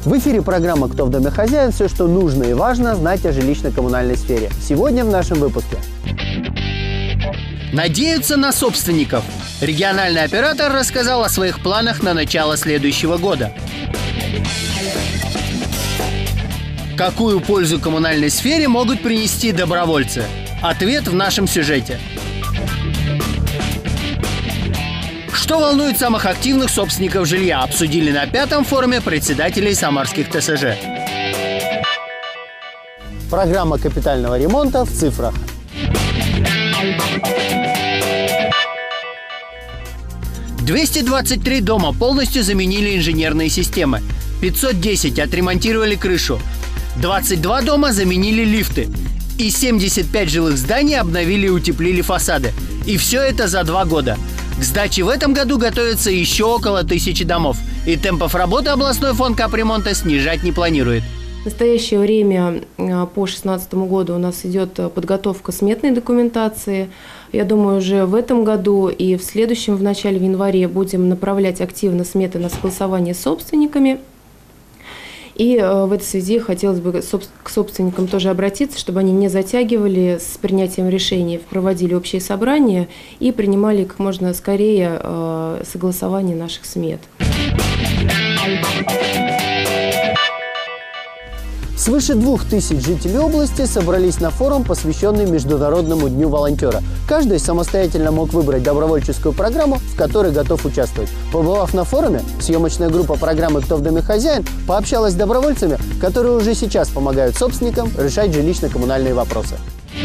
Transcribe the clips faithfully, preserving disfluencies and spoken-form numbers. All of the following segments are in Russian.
В эфире программа «Кто в доме хозяин?» Все, что нужно и важно знать о жилищно-коммунальной сфере. Сегодня в нашем выпуске. Надеются на собственников. Региональный оператор рассказал о своих планах на начало следующего года. Какую пользу коммунальной сфере могут принести добровольцы? Ответ в нашем сюжете. Что волнует самых активных собственников жилья, обсудили на пятом форуме председателей самарских Тэ Эс Жэ. Программа капитального ремонта в цифрах. двести двадцать три дома полностью заменили инженерные системы, пятьсот десять отремонтировали крышу, двадцать два дома заменили лифты и семьдесят пять жилых зданий обновили и утеплили фасады. И все это за два года. К сдаче в этом году готовится еще около тысячи домов, и темпов работы областной фонд капремонта снижать не планирует. В настоящее время по две тысячи шестнадцатому году у нас идет подготовка сметной документации. Я думаю, уже в этом году и в следующем, в начале в январе, будем направлять активно сметы на согласование с собственниками. И в этой связи хотелось бы к собственникам тоже обратиться, чтобы они не затягивали с принятием решений, проводили общие собрания и принимали как можно скорее согласование наших смет. Свыше двух тысяч жителей области собрались на форум, посвященный Международному дню волонтера. Каждый самостоятельно мог выбрать добровольческую программу, в которой готов участвовать. Побывав на форуме, съемочная группа программы «Кто в доме хозяин» пообщалась с добровольцами, которые уже сейчас помогают собственникам решать жилищно-коммунальные вопросы.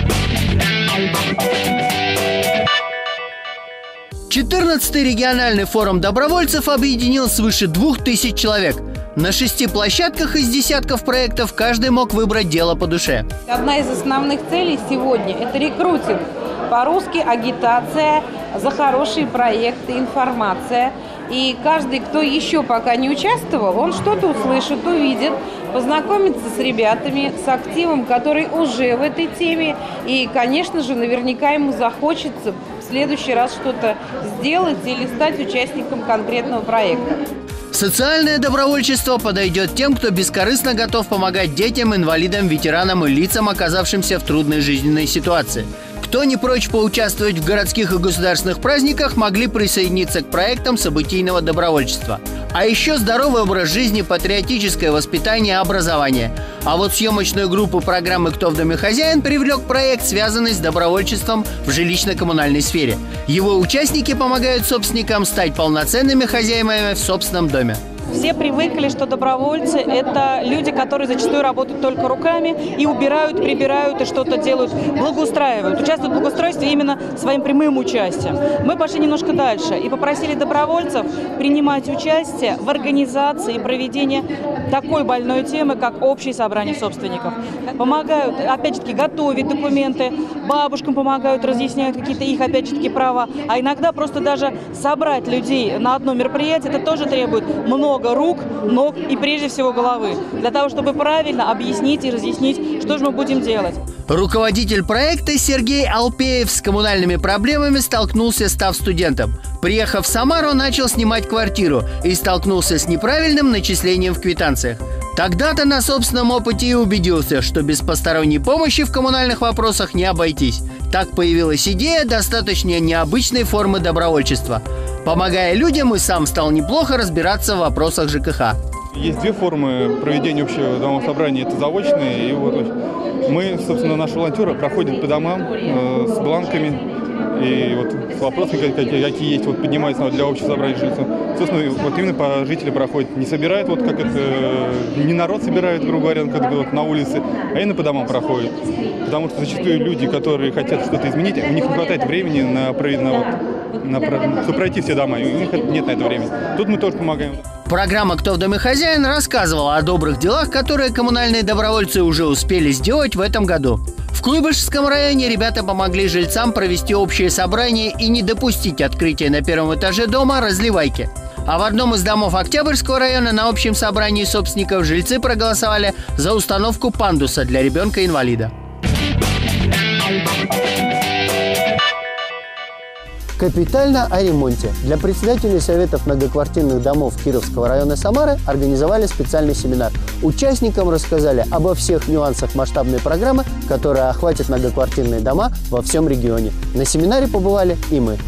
четырнадцатый региональный форум добровольцев объединил свыше двух тысяч человек. На шести площадках из десятков проектов каждый мог выбрать дело по душе. Одна из основных целей сегодня – это рекрутинг. По-русски агитация за хорошие проекты, информация. И каждый, кто еще пока не участвовал, он что-то услышит, увидит, познакомится с ребятами, с активом, который уже в этой теме. И, конечно же, наверняка ему захочется в следующий раз что-то сделать или стать участником конкретного проекта. Социальное добровольчество подойдет тем, кто бескорыстно готов помогать детям, инвалидам, ветеранам и лицам, оказавшимся в трудной жизненной ситуации. Кто не прочь поучаствовать в городских и государственных праздниках, могли присоединиться к проектам событийного добровольчества. А еще здоровый образ жизни, патриотическое воспитание, образование. А вот съемочную группу программы «Кто в доме хозяин» привлек проект, связанный с добровольчеством в жилищно-коммунальной сфере. Его участники помогают собственникам стать полноценными хозяевами в собственном доме. Все привыкли, что добровольцы – это люди, которые зачастую работают только руками и убирают, прибирают и что-то делают, благоустраивают, участвуют в благоустройстве именно своим прямым участием. Мы пошли немножко дальше и попросили добровольцев принимать участие в организации и проведении такой больной темы, как общее собрание собственников. Помогают, опять же таки, готовить документы, бабушкам помогают, разъясняют какие-то их, опять же таки, права. А иногда просто даже собрать людей на одно мероприятие, это тоже требует много рук, ног и прежде всего головы, для того, чтобы правильно объяснить и разъяснить, что же мы будем делать. Руководитель проекта Сергей Алпеев с коммунальными проблемами столкнулся, став студентом. Приехав в Самару, начал снимать квартиру и столкнулся с неправильным начислением в квитанциях. Тогда-то на собственном опыте и убедился, что без посторонней помощи в коммунальных вопросах не обойтись. Так появилась идея достаточно необычной формы добровольчества. Помогая людям, и сам стал неплохо разбираться в вопросах Жэ Ка Ха. Есть две формы проведения общего домового собрания. Это заочные. И вот мы, собственно, наши волонтеры проходят по домам э, с бланками. И вот с вопросами, какие, какие есть, вот поднимаются для общего собрания жильцов. Собственно, вот именно по жители проходят. Не собирают, вот как это, не народ собирает, грубо говоря, как вот на улице, а именно по домам проходят. Потому что зачастую люди, которые хотят что-то изменить, у них не хватает времени на, на, вот, на, чтобы пройти все дома, и у них нет на это времени. Тут мы тоже помогаем. Программа «Кто в доме хозяин» рассказывала о добрых делах, которые коммунальные добровольцы уже успели сделать в этом году. В Куйбышевском районе ребята помогли жильцам провести общее собрание и не допустить открытия на первом этаже дома разливайки. А в одном из домов Октябрьского района на общем собрании собственников жильцы проголосовали за установку пандуса для ребенка-инвалида. Капитально о ремонте. Для председателей советов многоквартирных домов Кировского района Самары организовали специальный семинар. Участникам рассказали обо всех нюансах масштабной программы, которая охватит многоквартирные дома во всем регионе. На семинаре побывали и мы.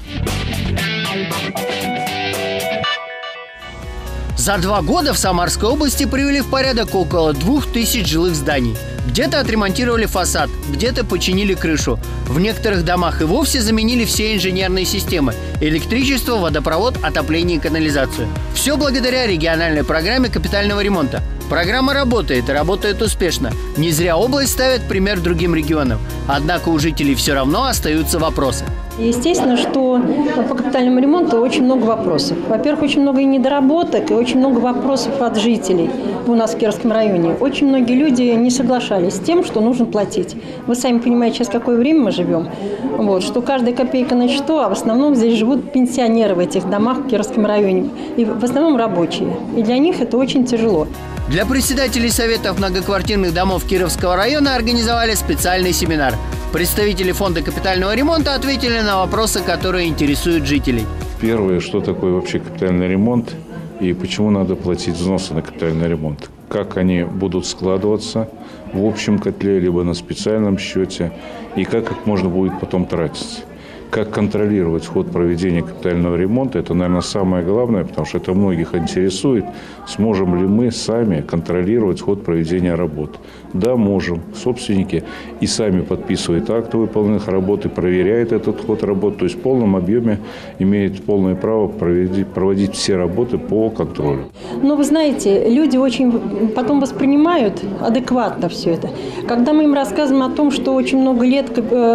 За два года в Самарской области привели в порядок около двух тысяч жилых зданий. Где-то отремонтировали фасад, где-то починили крышу. В некоторых домах и вовсе заменили все инженерные системы – электричество, водопровод, отопление и канализацию. Все благодаря региональной программе капитального ремонта. Программа работает и работает успешно. Не зря область ставит пример другим регионам. Однако у жителей все равно остаются вопросы. Естественно, что по капитальному ремонту очень много вопросов. Во-первых, очень много и недоработок, и очень много вопросов от жителей у нас в Кировском районе. Очень многие люди не соглашались с тем, что нужно платить. Вы сами понимаете, сейчас какое время мы живем, вот, что каждая копейка на счету, а в основном здесь живут пенсионеры в этих домах в Кировском районе. И в основном рабочие. И для них это очень тяжело. Для председателей советов многоквартирных домов Кировского района организовали специальный семинар. Представители фонда капитального ремонта ответили на вопросы, которые интересуют жителей. Первое, что такое вообще капитальный ремонт и почему надо платить взносы на капитальный ремонт. Как они будут складываться в общем котле, либо на специальном счете, и как их можно будет потом тратить. Как контролировать ход проведения капитального ремонта, это, наверное, самое главное, потому что это многих интересует. Сможем ли мы сами контролировать ход проведения работ? Да, можем. Собственники и сами подписывают акты выполненных работ и проверяют этот ход работ. То есть в полном объеме имеют полное право проводить, проводить все работы по контролю. Но вы знаете, люди очень потом воспринимают адекватно все это. Когда мы им рассказываем о том, что очень много лет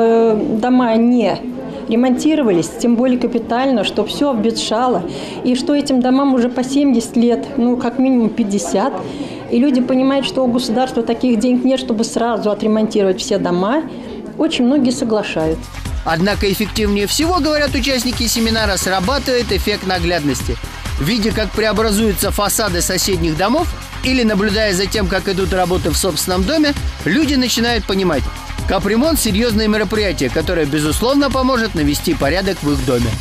э, дома не ремонтировались, тем более капитально, что все обветшало, и что этим домам уже по семьдесят лет, ну, как минимум пятьдесят. И люди понимают, что у государства таких денег нет, чтобы сразу отремонтировать все дома. Очень многие соглашаются. Однако эффективнее всего, говорят участники семинара, срабатывает эффект наглядности. Видя, как преобразуются фасады соседних домов, или наблюдая за тем, как идут работы в собственном доме, люди начинают понимать: капремонт – серьезное мероприятие, которое, безусловно, поможет навести порядок в их доме.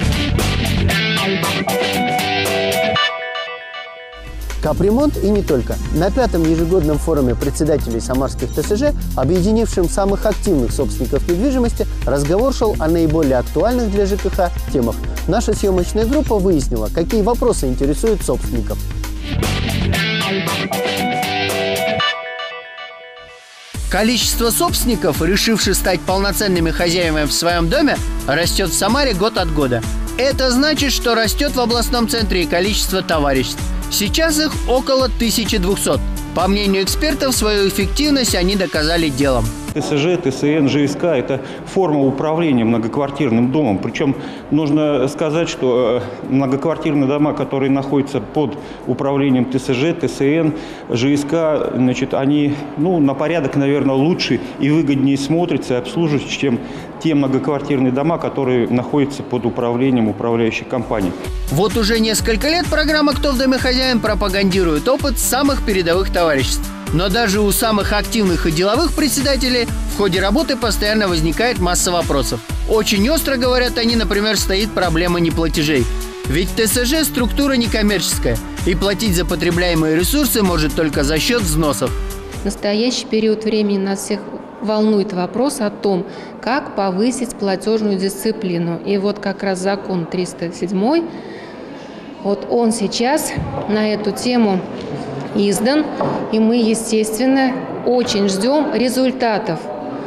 Капремонт и не только. На пятом ежегодном форуме председателей самарских ТСЖ, объединившем самых активных собственников недвижимости, разговор шел о наиболее актуальных для ЖКХ темах. Наша съемочная группа выяснила, какие вопросы интересуют собственников. Количество собственников, решивших стать полноценными хозяевами в своем доме, растет в Самаре год от года. Это значит, что растет в областном центре и количество товариществ. Сейчас их около тысячи двухсот. По мнению экспертов, свою эффективность они доказали делом. ТСЖ, ТСН, ЖСК – это форма управления многоквартирным домом. Причем нужно сказать, что многоквартирные дома, которые находятся под управлением ТСЖ, ТСН, ЖСК, значит, они ну, на порядок, наверное, лучше и выгоднее смотрятся и обслуживаются, чем те многоквартирные дома, которые находятся под управлением управляющей компании. Вот уже несколько лет программа «Кто в доме хозяин» пропагандирует опыт самых передовых товариществ. Но даже у самых активных и деловых председателей в ходе работы постоянно возникает масса вопросов. Очень остро, говорят они, например, стоит проблема неплатежей. Ведь ТСЖ – структура некоммерческая, и платить за потребляемые ресурсы может только за счет взносов. В настоящий период времени нас всех волнует вопрос о том, как повысить платежную дисциплину. И вот как раз закон триста седьмой, вот он сейчас на эту тему издан, и мы, естественно, очень ждем результатов,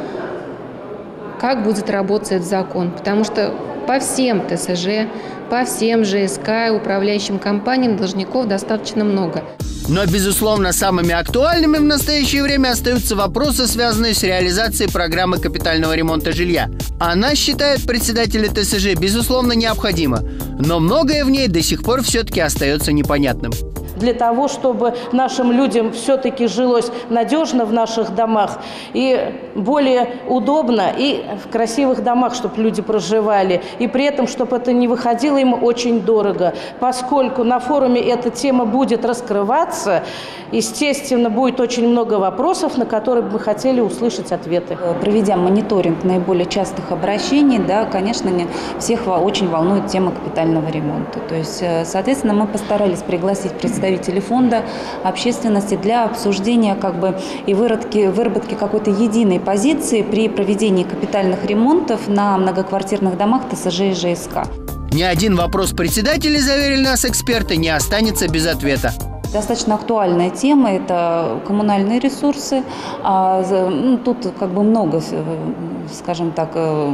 как будет работать этот закон, потому что по всем ТСЖ, по всем ЖСК и управляющим компаниям должников достаточно много. Но, безусловно, самыми актуальными в настоящее время остаются вопросы, связанные с реализацией программы капитального ремонта жилья. Она, считают председатели ТСЖ, безусловно необходима, но многое в ней до сих пор все-таки остается непонятным. для того, чтобы нашим людям все-таки жилось надежно в наших домах и более удобно, и в красивых домах, чтобы люди проживали, и при этом, чтобы это не выходило им очень дорого. Поскольку на форуме эта тема будет раскрываться, естественно, будет очень много вопросов, на которые мы хотели услышать ответы. Проведя мониторинг наиболее частых обращений, да, конечно, не всех очень волнует тема капитального ремонта. То есть, соответственно, мы постарались пригласить представителей фонда общественности для обсуждения как бы и выработки, выработки какой-то единой позиции при проведении капитальных ремонтов на многоквартирных домах ТСЖ и ЖСК. Ни один вопрос председателей, заверили нас эксперты, не останется без ответа. Достаточно актуальная тема – это коммунальные ресурсы. А, ну, тут как бы много, скажем так,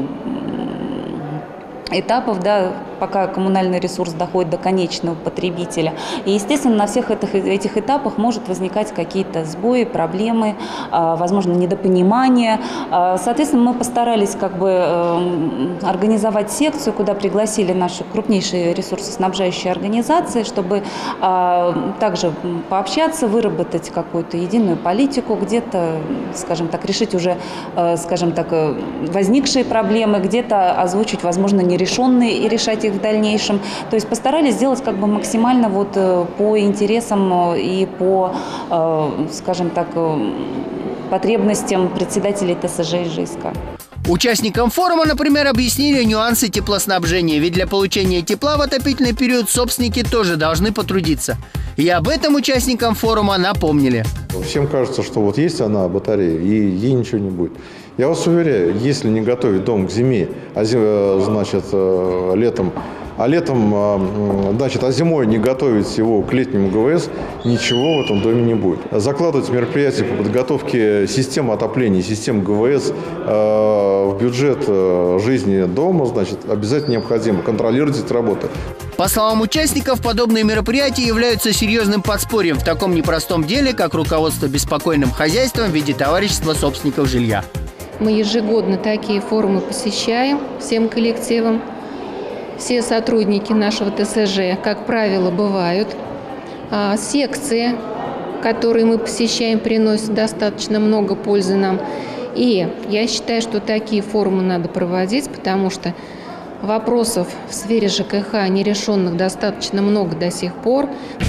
этапов, да, пока коммунальный ресурс доходит до конечного потребителя. И, естественно, на всех этих, этих этапах может возникать какие-то сбои, проблемы, возможно, недопонимание. Соответственно, мы постарались как бы организовать секцию, куда пригласили наши крупнейшие ресурсоснабжающие организации, чтобы также пообщаться, выработать какую-то единую политику, где-то, скажем так, решить уже, скажем так, возникшие проблемы, где-то озвучить, возможно, нерешенные и решать их в дальнейшем. То есть постарались сделать как бы максимально вот по интересам и по, скажем так, потребностям председателей ТСЖ и ЖСК. Участникам форума, например, объяснили нюансы теплоснабжения, ведь для получения тепла в отопительный период собственники тоже должны потрудиться. И об этом участникам форума напомнили. Всем кажется, что вот есть она, батарея, и ей ничего не будет. Я вас уверяю, если не готовить дом к зиме, а значит, летом, а летом, значит, а зимой не готовить его к летнему ГВС, ничего в этом доме не будет. Закладывать мероприятия по подготовке системы отопления, систем ГВС в бюджет жизни дома, значит, обязательно необходимо контролировать эти работы. По словам участников, подобные мероприятия являются серьезным подспорьем в таком непростом деле, как руководство беспокойным хозяйством в виде товарищества собственников жилья. Мы ежегодно такие форумы посещаем всем коллективам. Все сотрудники нашего ТСЖ, как правило, бывают. А секции, которые мы посещаем, приносят достаточно много пользы нам. И я считаю, что такие форумы надо проводить, потому что вопросов в сфере ЖКХ нерешенных достаточно много до сих пор.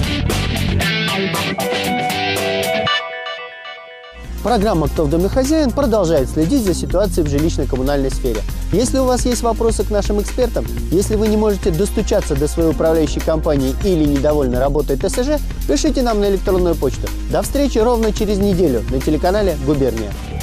Программа «Кто в доме хозяин» продолжает следить за ситуацией в жилищно-коммунальной сфере. Если у вас есть вопросы к нашим экспертам, если вы не можете достучаться до своей управляющей компании или недовольны работой ТСЖ, пишите нам на электронную почту. До встречи ровно через неделю на телеканале «Губерния».